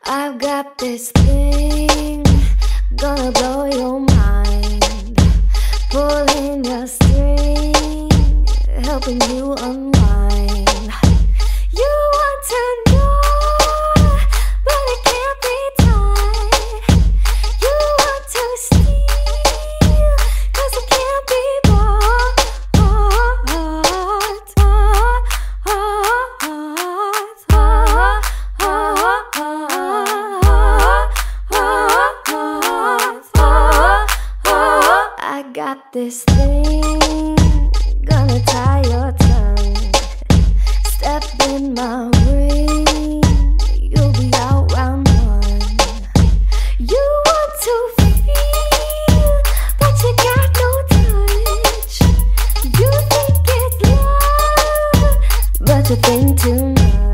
I've got this thing, gonna blow your mind. Pulling your string, helping you unwind. You want to know, but it can't be tied. You want to steal, 'cause it can't be bought. I got this thing, gonna tie your tongue. Step in my ring, you'll be out round one. You want to feel, but you got no touch. You think it's love, but you think too much.